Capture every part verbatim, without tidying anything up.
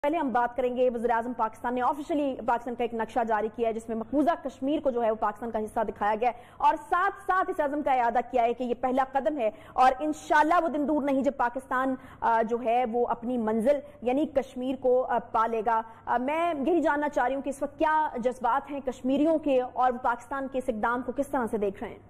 پہلے ہم بات کریں گے وزیراعظم پاکستان نے آفیشلی پاکستان کا ایک نقشہ جاری کیا ہے جس میں مقبوضہ کشمیر کو جو ہے وہ پاکستان کا حصہ دکھایا گیا ہے اور ساتھ ساتھ اس عزم کا اعادہ کیا ہے کہ یہ پہلا قدم ہے اور انشاءاللہ وہ دن دور نہیں جب پاکستان جو ہے وہ اپنی منزل یعنی کشمیر کو پالے گا۔ میں یہی جاننا چاہ رہی ہوں کہ اس وقت کیا جذبات ہیں کشمیریوں کے اور پاکستان کے اس اقدام کو کس طرح سے دیکھ رہے ہیں؟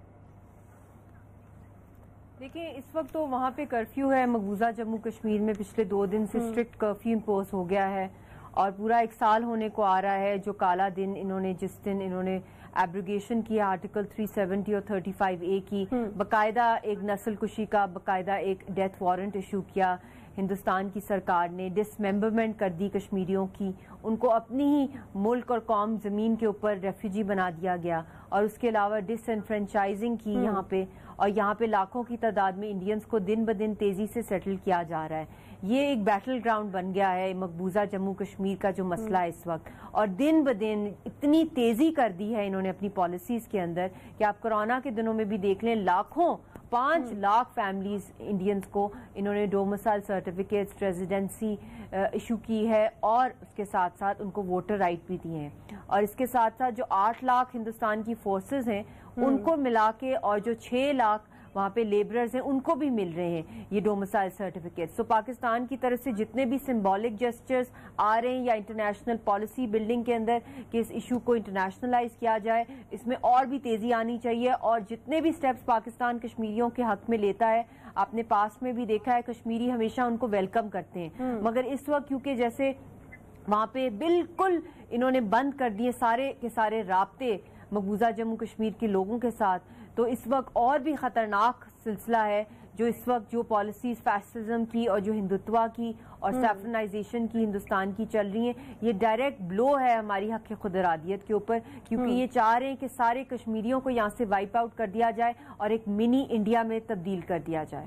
دیکھیں اس وقت تو وہاں پہ کرفیو ہے، مقبوضہ جموں کشمیر میں پچھلے دو دن سے اسٹرکٹ کرفیو امپوز ہو گیا ہے اور پورا ایک سال ہونے کو آ رہا ہے جو کالا دن انہوں نے جس دن انہوں نے ایبروگیشن کیا آرٹیکل تھری سیونٹی اور تھرٹی فائیو اے کی، باقاعدہ ایک نسل کشی کا باقاعدہ ایک ڈیتھ وارنٹ ایشو کیا ہندوستان کی سرکار نے، ڈس ممبرمنٹ کر دی کشمیریوں کی، ان کو اپنی ہی ملک اور قوم زمین کے اوپر ریفیوجی بنا دیا گیا اور اس کے علاوہ ڈس انفرینچائزنگ کی یہاں پہ اور یہاں پہ لاکھوں کی تعداد میں انڈینز کو دن بدن تیزی سے سیٹل کیا جا رہا ہے۔ یہ ایک بیٹل گراؤنڈ بن گیا ہے مقبوضہ جموں کشمیر کا جو مسئلہ ہے اس وقت، اور دن بدن اتنی تیزی کر دی ہے انہوں نے اپنی پالیسیز کے اندر کہ آپ کورونا کے دنوں میں بھی دیکھ لیں لاکھوں پانچ لاکھ فیملیز انڈینز کو انہوں نے ڈومسائل سرٹیفکیٹس ریزیڈنسی ایشو کی ہے اور اس کے ساتھ ساتھ ان کو ووٹر رائٹ بھی دیے ہیں، اور اس کے ساتھ ساتھ جو آٹھ لاکھ ہندوستان کی فورسز ہیں ان کو ملا کے اور جو چھ لاکھ وہاں پہ لیبررز ہیں ان کو بھی مل رہے ہیں یہ ڈومسائل سرٹیفکیٹ۔ تو پاکستان کی طرف سے جتنے بھی سمبولک جسچرز آ رہے ہیں یا انٹرنیشنل پالیسی بلڈنگ کے اندر کہ اس ایشو کو انٹرنیشنلائز کیا جائے، اس میں اور بھی تیزی آنی چاہیے اور جتنے بھی سٹیپس پاکستان کشمیریوں کے حق میں لیتا ہے، آپ نے پاسٹ میں بھی دیکھا ہے کشمیری ہمیشہ ان کو ویلکم کرتے ہیں، مگر اس وقت کیونکہ جیسے وہاں پہ بالکل انہوں نے بند کر دیے سارے کے سارے رابطے مقبوضہ جموں کشمیر کے لوگوں کے ساتھ، تو اس وقت اور بھی خطرناک سلسلہ ہے جو اس وقت جو پالیسیز فیشنزم کی اور جو ہندوتوا کی اور سیفرنائزیشن کی ہندوستان کی چل رہی ہیں، یہ ڈائریکٹ بلو ہے ہماری حق خود ارادیت کے اوپر، کیونکہ یہ چاہ رہے ہیں کہ سارے کشمیریوں کو یہاں سے وائپ آؤٹ کر دیا جائے اور ایک منی انڈیا میں تبدیل کر دیا جائے۔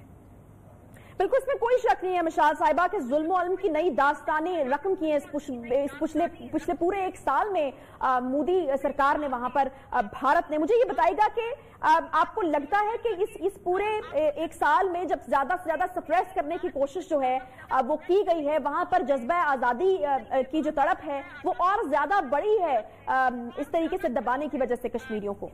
بالکل اس میں کوئی شک نہیں ہے مشال صاحبہ کہ ظلم و علم کی نئی داستانیں رقم کی ہیں اس پچھلے پچھلے پورے ایک سال میں مودی سرکار نے وہاں پر بھارت نے۔ مجھے یہ بتائے گا کہ آپ کو لگتا ہے کہ اس اس پورے ایک سال میں جب زیادہ سے زیادہ سپریس کرنے کی کوشش جو ہے وہ کی گئی ہے، وہاں پر جذبہ آزادی کی جو تڑپ ہے وہ اور زیادہ بڑی ہے اس طریقے سے دبانے کی وجہ سے کشمیریوں کو؟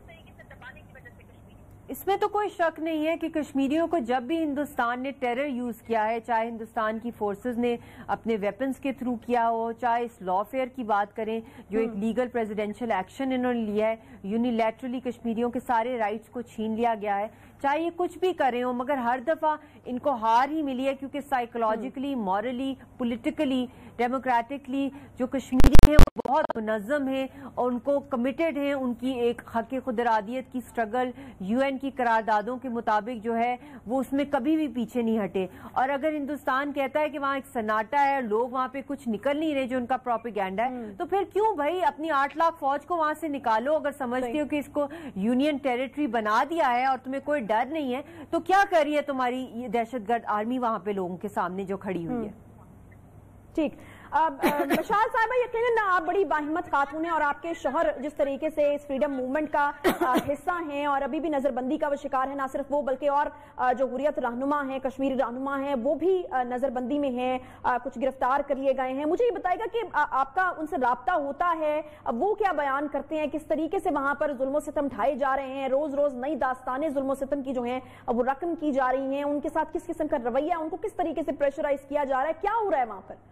اس میں تو کوئی شک نہیں ہے کہ کشمیریوں کو جب بھی ہندوستان نے ٹیرر یوز کیا ہے، چاہے ہندوستان کی فورسز نے اپنے ویپنز کے تھرو کیا ہو، چاہے اس لا فیئر کی بات کریں جو ایک لیگل پریزیڈنشل ایکشن انہوں نے لیا ہے، یونیلیٹرلی کشمیریوں کے سارے رائٹس کو چھین لیا گیا ہے، چاہے یہ کچھ بھی کر رہے ہوں مگر ہر دفعہ ان کو ہار ہی ملی ہے کیونکہ سائیکولوجیکلی، مورلی، پولیٹیکلی، ڈیموکریٹکلی جو کشمیری ہیں وہ بہت منظم ہیں اور ان کو کمیٹڈ ہیں، ان کی ایک حق خود ارادیت کی سٹرگل یو این کی قراردادوں کے مطابق جو ہے وہ اس میں کبھی بھی پیچھے نہیں ہٹے، اور اگر ہندوستان کہتا ہے کہ وہاں ایک سناٹا ہے، لوگ وہاں پہ کچھ نکل نہیں رہے جو ان کا پروپیگینڈا ہے، تو پھر کیوں بھائی اپنی آٹھ لاکھ فوج کو وہاں سے نکالو، اگر سمجھتے ہو کہ اس کو یونین ٹیریٹری بنا دیا ہے اور تمہیں کوئی ڈر نہیں ہے تو کیا کر رہی ہے تمہاری یہ دہشت گرد آرمی وہاں پہ لوگوں کے سامنے جو کھڑی ہوئی ہے؟ ٹھیک مشال صاحبہ، یقیناً آپ بڑی باہمت خاتون ہیں اور آپ کے شوہر جس طریقے سے اس فریڈم موومنٹ کا حصہ ہیں اور ابھی بھی نظر بندی کا وہ شکار ہے، نہ صرف وہ بلکہ اور جو حریت رہنما ہیں، کشمیری رہنما ہیں، وہ بھی نظر بندی میں ہیں، کچھ گرفتار کر لیے گئے ہیں۔ مجھے یہ بتائے گا کہ آپ کا ان سے رابطہ ہوتا ہے، وہ کیا بیان کرتے ہیں، کس طریقے سے وہاں پر ظلم و ستم ڈھائے جا رہے ہیں، روز روز نئی داستانیں ظلم و ستم کی جو ہیں وہ رقم کی جا رہی ہیں، ان کے ساتھ کس قسم کا رویہ، ان کو کس طریقے سے پریشرائز کیا جا رہا ہے، کیا ہو رہا ہے وہاں پر؟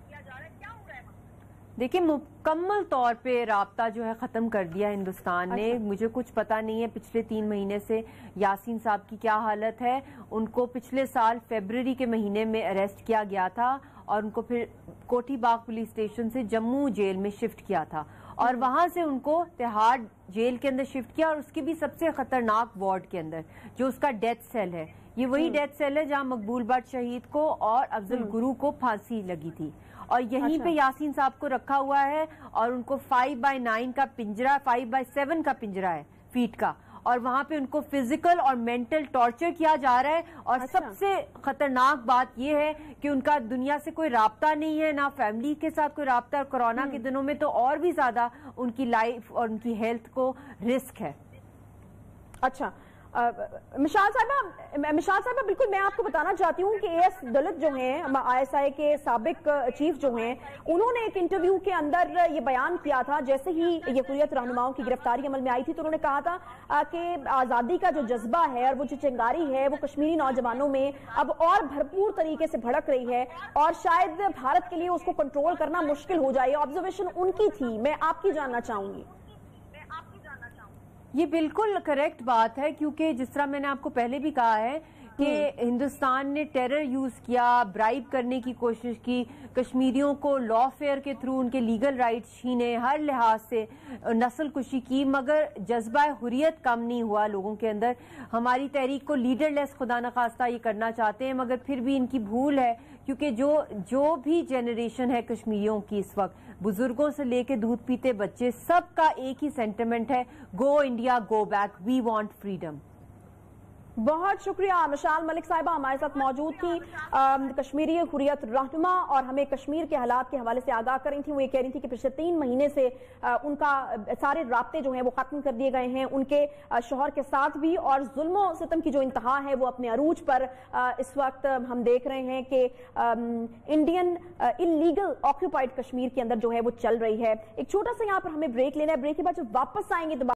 دیکھیں مکمل طور پہ رابطہ جو ہے ختم کر دیا ہندوستان نے۔ مجھے کچھ پتا نہیں ہے پچھلے تین مہینے سے یاسین صاحب کی کیا حالت ہے، ان کو پچھلے سال فیبروری کے مہینے میں اریسٹ کیا گیا تھا اور ان کو پھر کوٹھی باغ پولیس اسٹیشن سے جموں جیل میں شفٹ کیا تھا اور وہاں سے ان کو تہاڑ جیل کے اندر شفٹ کیا اور اس کی بھی سب سے خطرناک وارڈ کے اندر جو اس کا ڈیتھ سیل ہے، یہ وہی ڈیتھ سیل ہے جہاں مقبول بٹ شہید کو اور افضل گرو کو پھانسی لگی تھی، اور یہیں پہ یاسین صاحب کو رکھا ہوا ہے اور ان کو فائیو بائی نائن کا پنجرا، فائیو بائی سیون کا پنجرا ہے فیٹ کا، اور وہاں پہ ان کو فزیکل اور مینٹل ٹارچر کیا جا رہا ہے، اور سب سے خطرناک بات یہ ہے کہ ان کا دنیا سے کوئی رابطہ نہیں ہے، نہ فیملی کے ساتھ کوئی رابطہ، اور کورونا کے دنوں میں تو اور بھی زیادہ ان کی لائف اور ان کی ہیلتھ کو رسک ہے۔ اچھا मिशाल साहिबा मिशाल साहिबा बिल्कुल मैं आपको बताना चाहती हूँ कि ए एस दलित जो हैं आई एस आई के साबिक चीफ जो हैं उन्होंने एक इंटरव्यू के अंदर ये बयान किया था जैसे ही ये हुर्रियत रहनुमाओं की गिरफ्तारी अमल में आई थी तो उन्होंने कहा था कि आज़ादी का जो जज्बा है और वो जो चिंगारी है वो कश्मीरी नौजवानों में अब और भरपूर तरीके से भड़क रही है और शायद भारत के लिए उसको कंट्रोल करना मुश्किल हो जाए। ऑब्जर्वेशन उनकी थी, मैं आपकी जानना चाहूंगी। ये बिल्कुल करेक्ट बात है क्योंकि जिस तरह मैंने आपको पहले भी कहा है कि हिंदुस्तान ने टेरर यूज किया, ब्राइब करने की कोशिश की, कश्मीरियों को लॉफेयर के थ्रू उनके लीगल राइट्स छीने, हर लिहाज से नस्ल कुशी की, मगर जज्बा हुर्रियत कम नहीं हुआ लोगों के अंदर। हमारी तहरीक को लीडरलेस खुदा न खास्ता ये करना चाहते हैं मगर फिर भी इनकी भूल है क्योंकि जो जो भी जनरेशन है कश्मीरियों की इस वक्त, बुजुर्गों से लेके दूध पीते बच्चे, सबका एक ही सेंटिमेंट है, go India go back, we want freedom. बहुत शुक्रिया मिशाल मलिक साहिबा हमारे साथ मौजूद थी, कश्मीरी हुर्रियत रहनुमा और हमें कश्मीर के हालात के हवाले से आगाह कर रही थी। वो ये कह रही थी कि पिछले तीन महीने से आ, उनका सारे राब्ते जो हैं वो खत्म कर दिए गए हैं उनके शौहर के साथ भी, और जुल्म सितम की जो इंतहा है वो अपने अरूज पर आ, इस वक्त हम देख रहे हैं कि इंडियन इलीगल ऑक्यूपाइड कश्मीर के अंदर जो है वो चल रही है। एक छोटा सा यहाँ पर हमें ब्रेक लेना है, ब्रेक के बाद जब वापस आएंगे